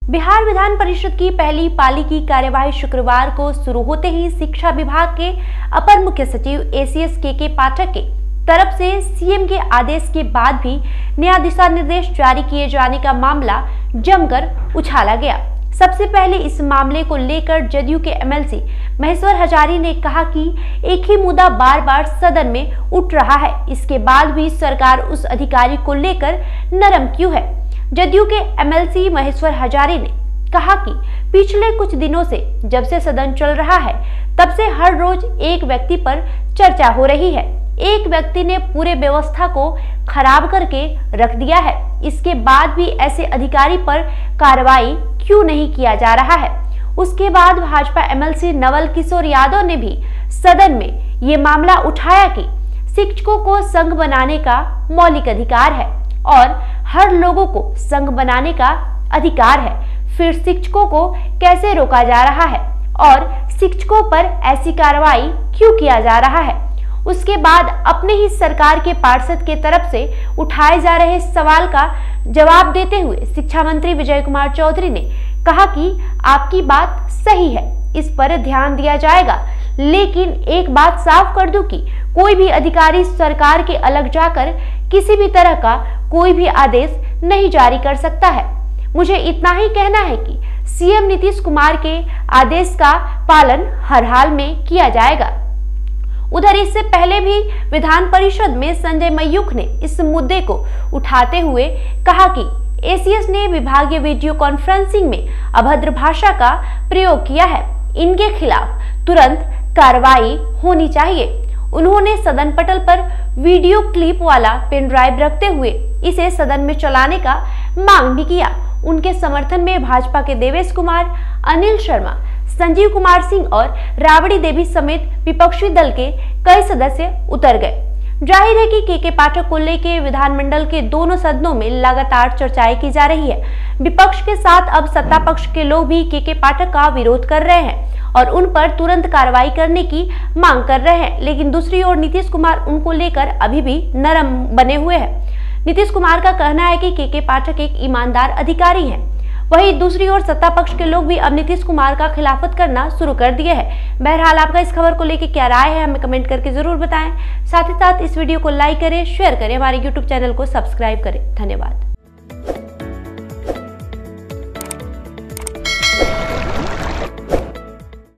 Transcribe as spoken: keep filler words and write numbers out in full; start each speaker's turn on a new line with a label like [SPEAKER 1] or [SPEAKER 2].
[SPEAKER 1] बिहार विधान परिषद की पहली पाली की कार्यवाही शुक्रवार को शुरू होते ही शिक्षा विभाग के अपर मुख्य सचिव एसीएस के के पाठक के तरफ से सीएम के आदेश के बाद भी नया दिशा निर्देश जारी किए जाने का मामला जमकर उछाला गया। सबसे पहले इस मामले को लेकर जदयू के एमएलसी महेश्वर हजारी ने कहा कि एक ही मुद्दा बार बार सदन में उठ रहा है, इसके बाद भी सरकार उस अधिकारी को लेकर नरम क्यों है। जदयू के एमएलसी महेश्वर हजारी ने कहा कि पिछले कुछ दिनों से जब से सदन चल रहा है तब से हर रोज एक व्यक्ति पर चर्चा हो रही है। एक व्यक्ति ने पूरे व्यवस्था को खराब करके रख दिया है, इसके बाद भी ऐसे अधिकारी पर कार्रवाई क्यों नहीं किया जा रहा है। उसके बाद भाजपा एमएलसी नवल किशोर यादव ने भी सदन में ये मामला उठाया कि शिक्षकों को संघ बनाने का मौलिक अधिकार है और हर लोगों को संघ बनाने का अधिकार है, फिर शिक्षकों को कैसे रोका जा रहा है और शिक्षकों पर ऐसी कार्रवाई क्यों किया जा रहा है। उसके बाद अपने ही सरकार के पार्षद के तरफ से उठाए जा रहे सवाल का जवाब देते हुए शिक्षा मंत्री विजय कुमार चौधरी ने कहा कि आपकी बात सही है, इस पर ध्यान दिया जाएगा, लेकिन एक बात साफ कर दूं कि कोई भी अधिकारी सरकार के अलग जाकर किसी भी तरह का कोई भी आदेश नहीं जारी कर सकता है। मुझे इतना ही कहना है कि सीएम नीतीश कुमार के आदेश का पालन हर हाल में किया जाएगा। उधर इससे पहले भी विधान परिषद में संजय मयूख ने इस मुद्दे को उठाते हुए कहा कि एसीएस ने विभागीय वीडियो कॉन्फ्रेंसिंग में अभद्र भाषा का प्रयोग किया है, इनके खिलाफ तुरंत कार्रवाई होनी चाहिए। उन्होंने सदन पटल पर वीडियो क्लिप वाला पेन ड्राइव रखते हुए इसे सदन में चलाने का मांग भी किया। उनके समर्थन में भाजपा के देवेश कुमार, अनिल शर्मा, संजीव कुमार सिंह और राबड़ी देवी समेत विपक्षी दल के कई सदस्य उतर गए। जाहिर है कि के के पाठक को लेकर विधानमंडल के दोनों सदनों में लगातार चर्चाएं की जा रही है। विपक्ष के साथ अब सत्ता पक्ष के लोग भी के के पाठक का विरोध कर रहे हैं और उन पर तुरंत कार्रवाई करने की मांग कर रहे हैं, लेकिन दूसरी ओर नीतीश कुमार उनको लेकर अभी भी नरम बने हुए हैं। नीतीश कुमार का कहना है कि के के पाठक एक ईमानदार अधिकारी हैं। वहीं दूसरी ओर सत्ता पक्ष के लोग भी अब नीतीश कुमार का खिलाफत करना शुरू कर दिए हैं। बहरहाल आपका इस खबर को लेकर क्या राय है हमें कमेंट करके जरूर बताएं। साथ ही साथ इस वीडियो को लाइक करें, शेयर करें, हमारे यूट्यूब चैनल को सब्सक्राइब करें। धन्यवाद।